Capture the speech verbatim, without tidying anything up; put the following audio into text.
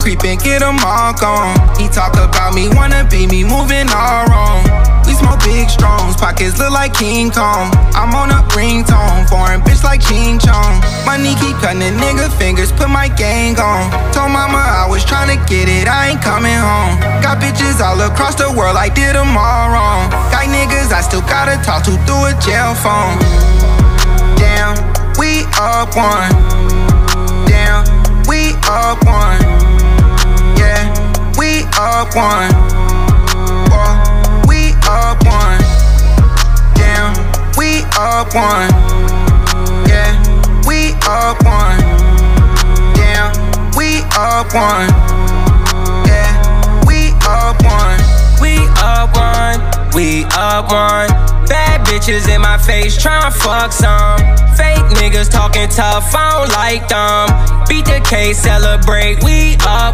creep and get them all gone. He talk about me, wanna be me, moving all wrong. We smoke big strongs, pockets look like King Kong. I'm on a ringtone, foreign bitch like Ching Chong. Money keep cutting nigga fingers, put my gang on. Told mama I was tryna get it, I ain't coming home. Got bitches all across the world, I did them all wrong. Got niggas I still gotta talk to through a jail phone. Damn, we up one. Damn, we up one. Yeah, we up one. Oh, we up one. Damn, we up one. Yeah, we up one. Damn, we up one. Yeah, we up one. We up one, we up one. Bad bitches in my face tryna fuck some. Fake niggas talking tough, I don't like them. Beat the case, celebrate, we up